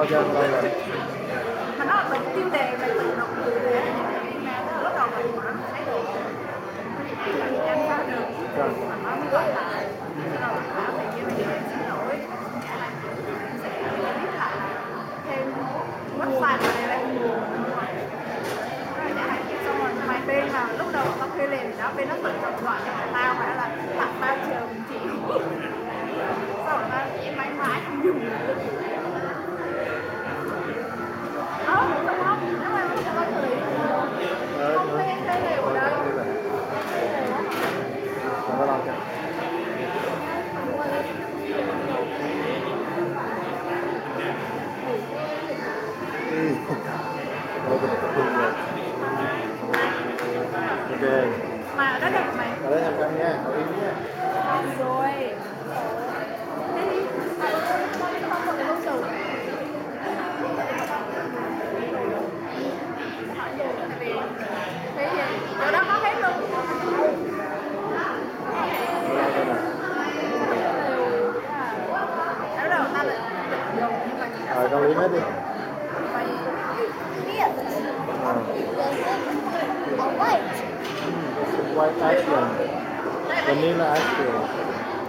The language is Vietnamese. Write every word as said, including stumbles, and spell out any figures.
lâu chưa? Lâu rồi. Mà nó là tiêu đề về tự động từ thế mà nó lúc đầu mình nó thấy được mình nhanh ra được mà nó mới gọi lại rồi bảo về như vậy xin lỗi sẽ viết lại thêm website này đây rồi đã xong rồi mày tên mà lúc đầu tao thuê liền đó bên nó tự động gọi cho tao phải là tặng tao chờ mình chịu sau rồi tao chỉ mãi mãi không dùng nữa. Ờ, đúng không? Nếu mà nó sẽ có người không thuê thuê liều ở đây. Không có lâu chưa? Ok. Mà ở đó được mày. Ở đây nhầm cân nha, ở yên nha. Rồi. Thế đi. Không có cái công sự. Thế thì chỗ đó có hết luôn. Đó đầu ta lại dùng nhưng mà chỉ Rồi con liếm hết đi. White. White ice cream. Vanilla ice cream.